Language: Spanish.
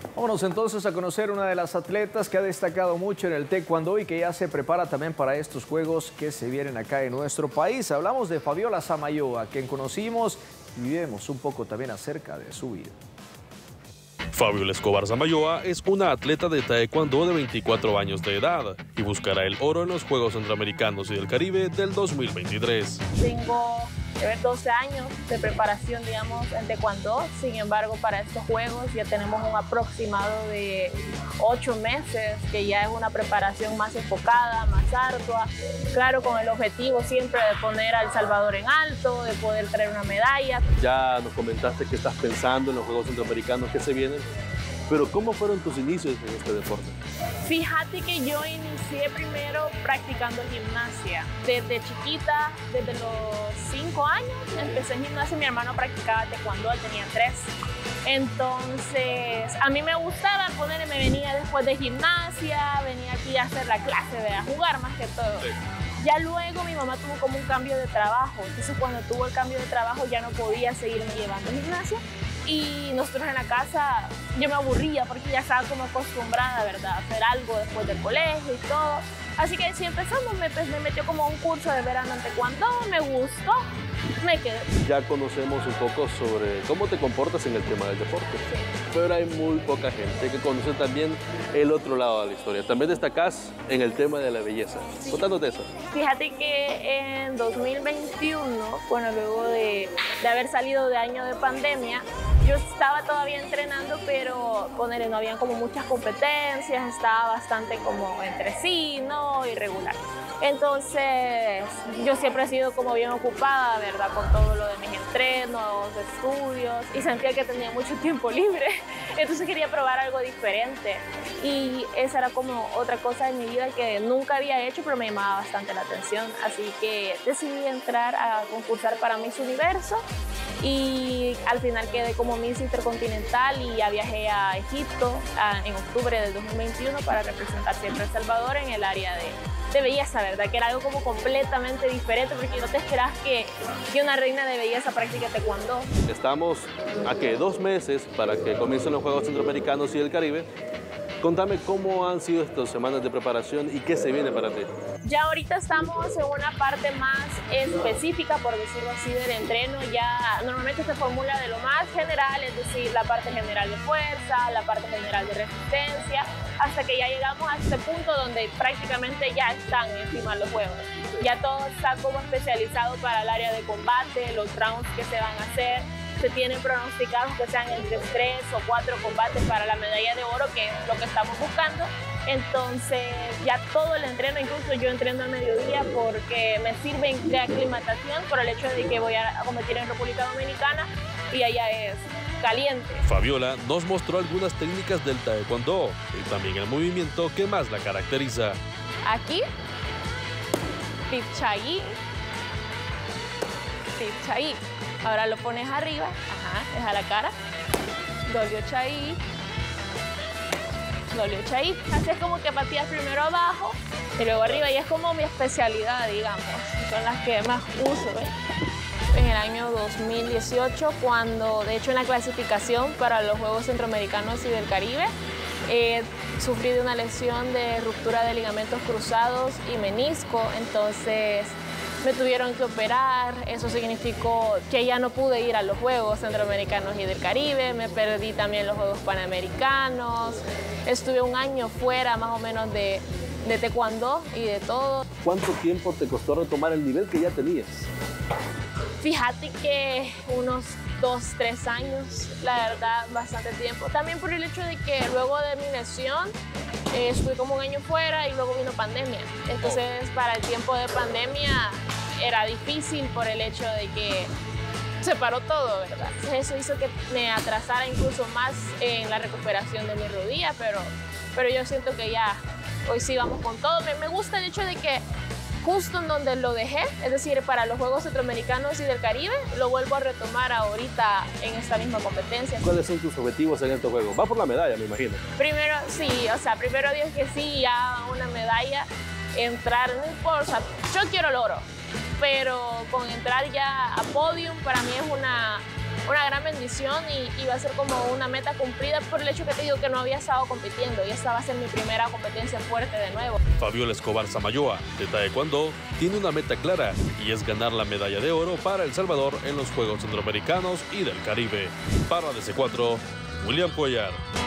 Vámonos entonces a conocer una de las atletas que ha destacado mucho en el taekwondo y que ya se prepara también para estos juegos que se vienen acá en nuestro país. Hablamos de Fabiola Samayoa, a quien conocimos y vemos un poco también acerca de su vida. Fabiola Escobar Samayoa es una atleta de taekwondo de 24 años de edad y buscará el oro en los Juegos Centroamericanos y del Caribe del 2023. Tengo 12 años de preparación, digamos, en taekwondo. Sin embargo, para estos juegos ya tenemos un aproximado de 8 meses, que ya es una preparación más enfocada, más ardua. Claro, con el objetivo siempre de poner a El Salvador en alto, de poder traer una medalla. Ya nos comentaste que estás pensando en los Juegos Centroamericanos que se vienen, pero ¿cómo fueron tus inicios en este deporte? Fíjate que yo inicié primero practicando gimnasia. Desde chiquita, desde los 5 años, empecé en gimnasia. Mi hermano practicaba taekwondo, él tenía 3. Entonces, a mí me gustaba me venía después de gimnasia, venía aquí a hacer la clase, a jugar más que todo. Sí. Ya luego mi mamá tuvo como un cambio de trabajo. Entonces, cuando tuvo el cambio de trabajo ya no podía seguirme llevando a gimnasia. Y nosotros en la casa, yo me aburría porque ya estaba como acostumbrada, ¿verdad?, a hacer algo después del colegio y todo. Así que sí, empezamos, me metió como un curso de verano en taekwondo, me gustó, me quedé. Ya conocemos un poco sobre cómo te comportas en el tema del deporte, sí, pero hay muy poca gente que conoce también el otro lado de la historia. También destacás en el tema de la belleza. Sí. Contanos de eso. Fíjate que en 2021, bueno, luego de haber salido de año de pandemia, yo estaba todavía entrenando, pero no habían como muchas competencias, estaba bastante como entre sí, ¿no?, irregular. Entonces, yo siempre he sido como bien ocupada, ¿verdad?, con todo lo de mis entrenos, estudios, y sentía que tenía mucho tiempo libre. Entonces quería probar algo diferente. Y esa era como otra cosa en mi vida que nunca había hecho, pero me llamaba bastante la atención. Así que decidí entrar a concursar para Miss Universo. Y al final quedé como Miss Intercontinental y ya viajé a Egipto en octubre del 2021 para representar siempre a El Salvador en el área de belleza, ¿verdad? Que era algo como completamente diferente porque no te esperas que una reina de belleza practique taekwondo. Estamos a 2 meses para que comiencen los Juegos Centroamericanos y del Caribe. Contame cómo han sido estas semanas de preparación y qué se viene para ti. Ya ahorita estamos en una parte más específica, por decirlo así, del entreno. Ya normalmente se formula de lo más general, es decir, la parte general de fuerza, la parte general de resistencia, hasta que ya llegamos a este punto donde prácticamente ya están encima los juegos. Ya todo está como especializado para el área de combate, los rounds que se van a hacer. Se tienen pronosticados que sean entre 3 o 4 combates para la medalla de oro, que es lo que estamos buscando. Entonces ya todo el entreno, incluso yo entreno al mediodía porque me sirve de aclimatación por el hecho de que voy a competir en República Dominicana y allá es caliente. Fabiola nos mostró algunas técnicas del taekwondo y también el movimiento que más la caracteriza. Aquí, Pipchai, Pipchai. Ahora lo pones arriba, deja la cara, Dolio Chai, Dolio Chai. Haces como que pateas primero abajo y luego arriba, y es como mi especialidad, digamos, son las que más uso, ¿ves? En el año 2018, cuando de hecho en la clasificación para los Juegos Centroamericanos y del Caribe, sufrí de una lesión de ruptura de ligamentos cruzados y menisco, entonces me tuvieron que operar. Eso significó que ya no pude ir a los Juegos Centroamericanos y del Caribe, me perdí también los Juegos Panamericanos, estuve un año fuera más o menos de taekwondo y de todo. ¿Cuánto tiempo te costó retomar el nivel que ya tenías? Fíjate que unos 2, 3 años, la verdad, bastante tiempo. También por el hecho de que luego de mi lesión estuve como un año fuera y luego vino pandemia. Entonces, para el tiempo de pandemia era difícil por el hecho de que se paró todo, ¿verdad? Entonces, eso hizo que me atrasara incluso más en la recuperación de mi rodilla, pero yo siento que ya hoy sí vamos con todo. Me gusta el hecho de que justo en donde lo dejé, es decir, para los Juegos Centroamericanos y del Caribe, lo vuelvo a retomar ahorita en esta misma competencia. ¿Cuáles son tus objetivos en estos Juegos? Va por la medalla, me imagino. Primero, sí, primero Dios que sí, ya una medalla, entrar, no importa, o sea, yo quiero el oro, pero con entrar ya a podium para mí es una gran bendición y va a ser como una meta cumplida por el hecho que te digo que no había estado compitiendo y esta va a ser mi primera competencia fuerte de nuevo. Fabiola Escobar Samayoa, de Taekwondo, tiene una meta clara y es ganar la medalla de oro para El Salvador en los Juegos Centroamericanos y del Caribe. Para DC4, William Cuellar.